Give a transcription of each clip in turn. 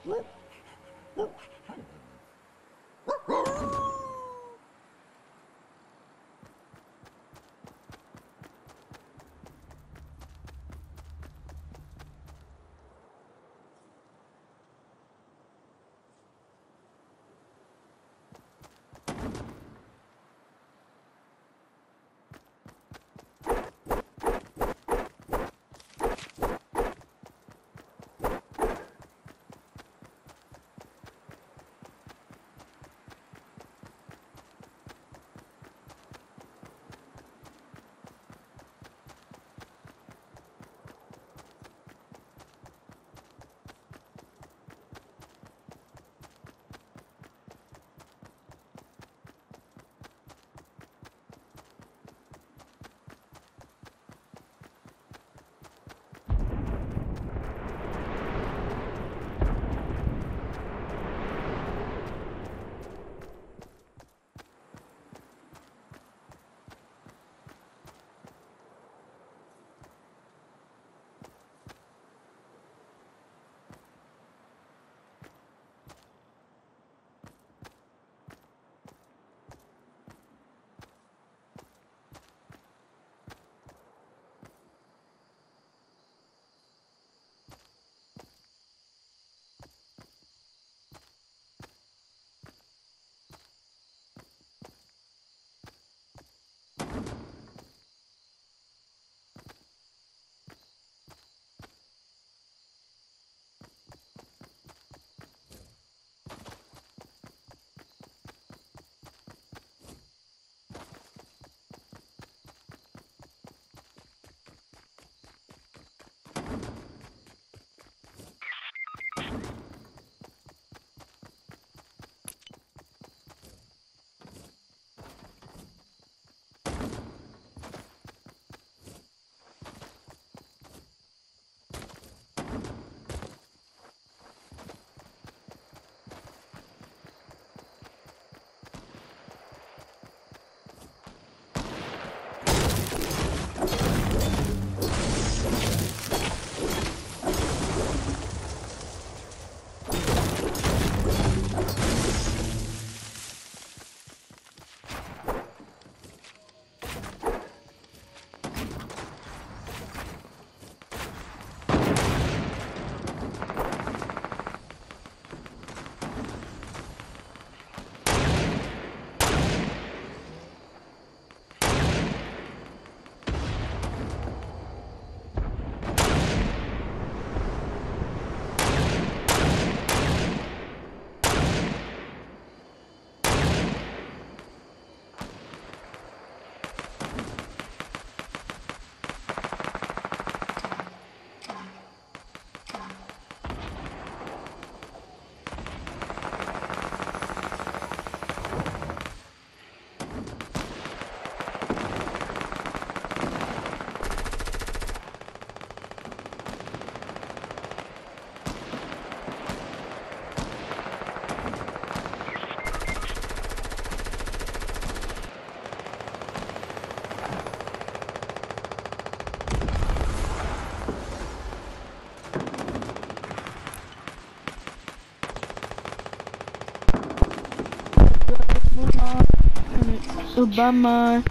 Obama.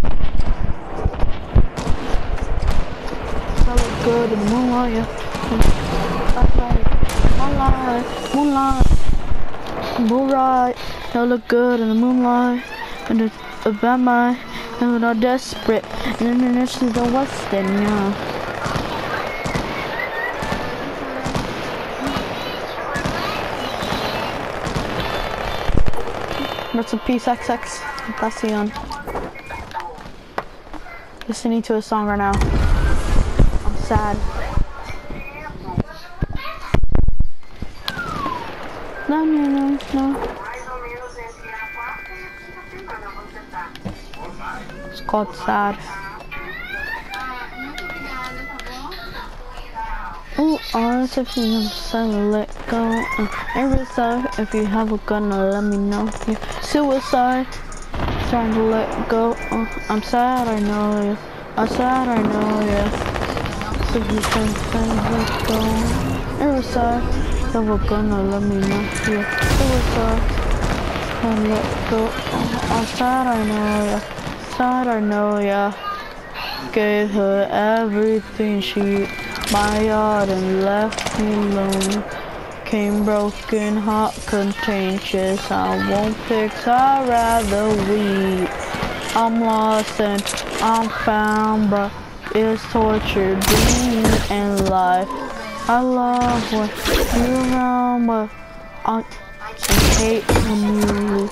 I look good in the moonlight, yeah. Moonlight. I look good in the moonlight. And it's Obama. And we're not desperate. And then this is the Western, yeah. Rest in peace, XX. Passion. Listening to a song right now. I'm sad. No. It's called Sad. Oh, honest, if you have to let go. Every side, if you have a gun, let me know. Suicide, trying to let go. I'm sad, I know, yeah. I'm sad, I know, yeah. So you can let go. Every side. Never gonna let me know. Yeah, suicide. Can't let go. I'm sad, I know, yeah. Sad, I know, yeah. Gave her everything she my yard and left me alone. Came broken, hot, contagious. I won't fix, I'd rather weep. I'm lost and I'm found, but it's torture being in life. I love when you're around, but I hate when you leave.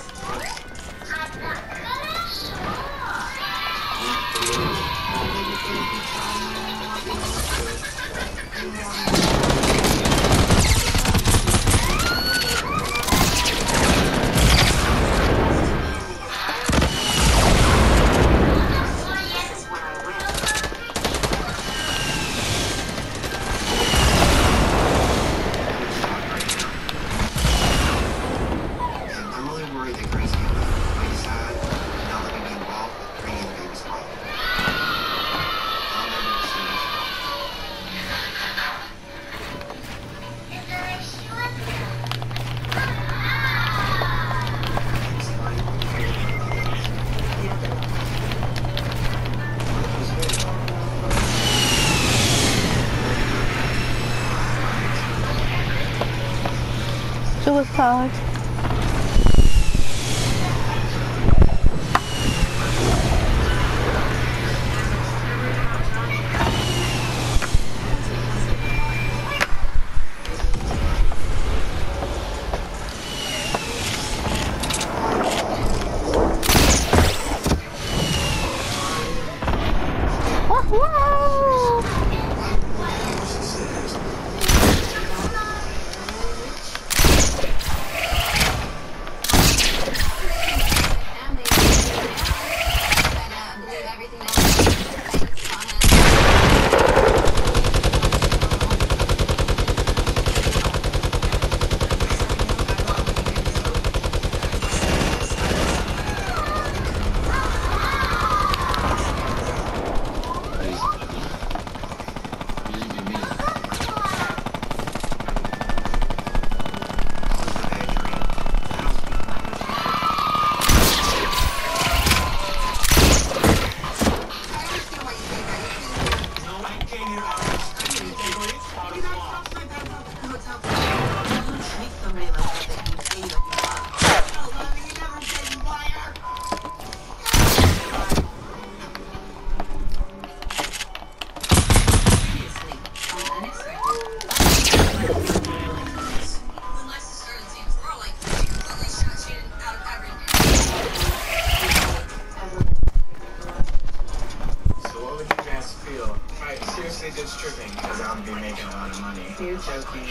Suicide. Just tripping because I'll be making a lot of money. You're joking.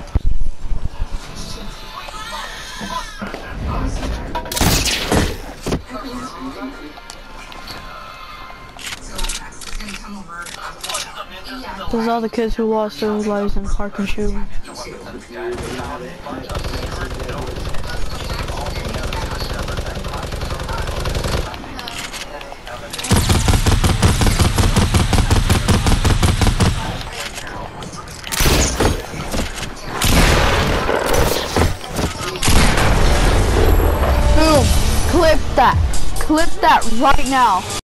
Those are the kids who lost their lives in park and shoot. Clip that right now.